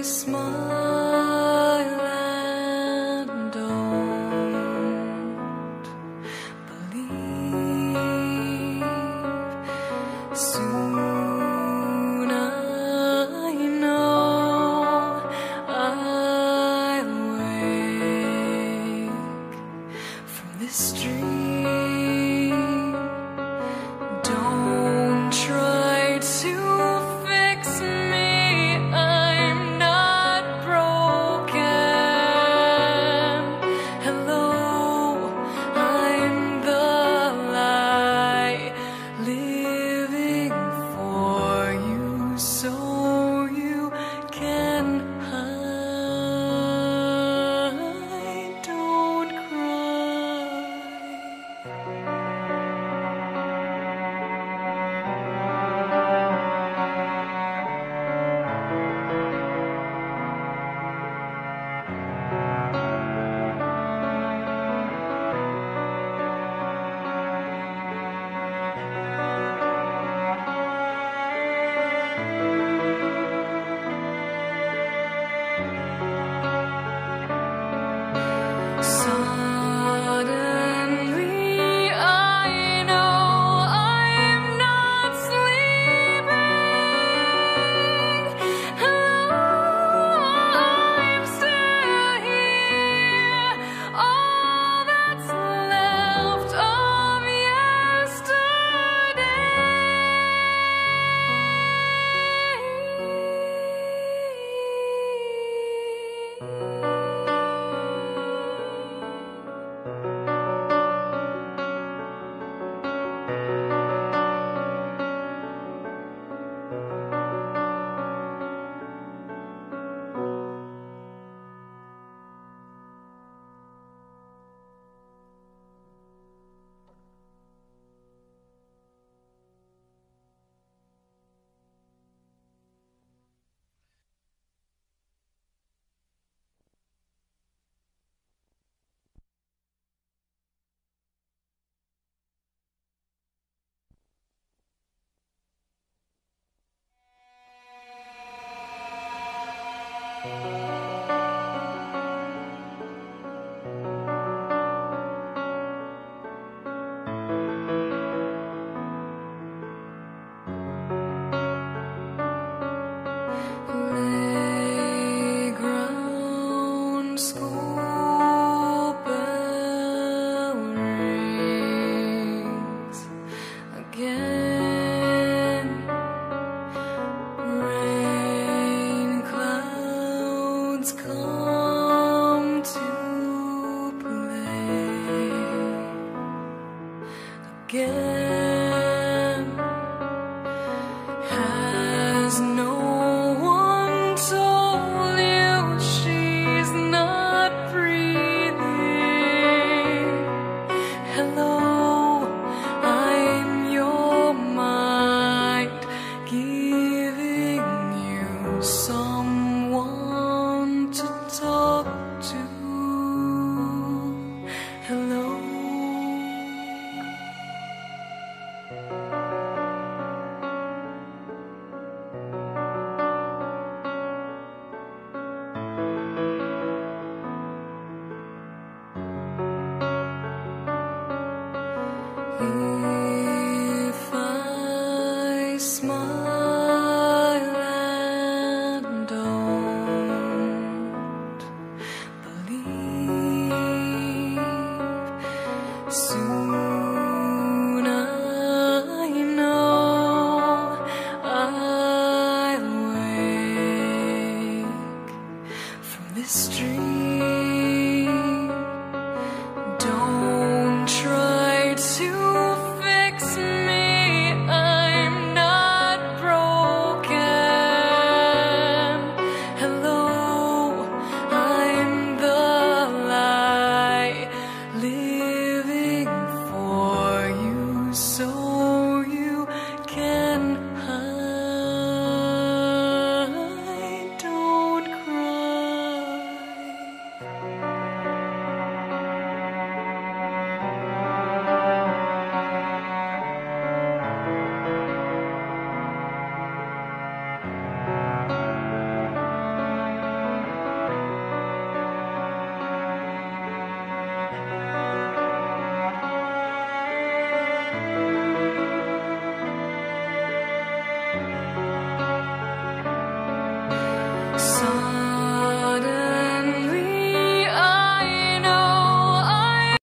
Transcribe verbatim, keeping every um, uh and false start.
smile and don't believe. Soon I know I'll wake from this dream. Don't try to fix me, I'm not broken. Hello, I'm the light living for you, so you can hide. Don't cry. Suddenly I know I'm not sleeping. Hello, I'm still here. All that's left of Playground, school bell rings again. Rain clouds come to play again. Has no one told you she's not breathing? Hello, I'm your mind, giving you someone to talk to. Hello. If I smile and don't believe, soon I know I'll wake from this dream.